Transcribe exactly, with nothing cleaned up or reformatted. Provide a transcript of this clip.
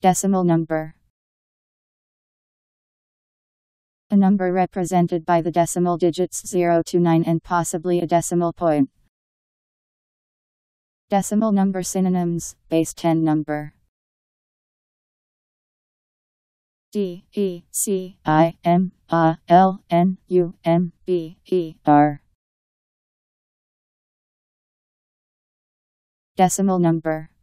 Decimal number. A number represented by the decimal digits zero to nine and possibly a decimal point. Decimal number synonyms: base ten number. D E C I M A L N U M B E R. Decimal number.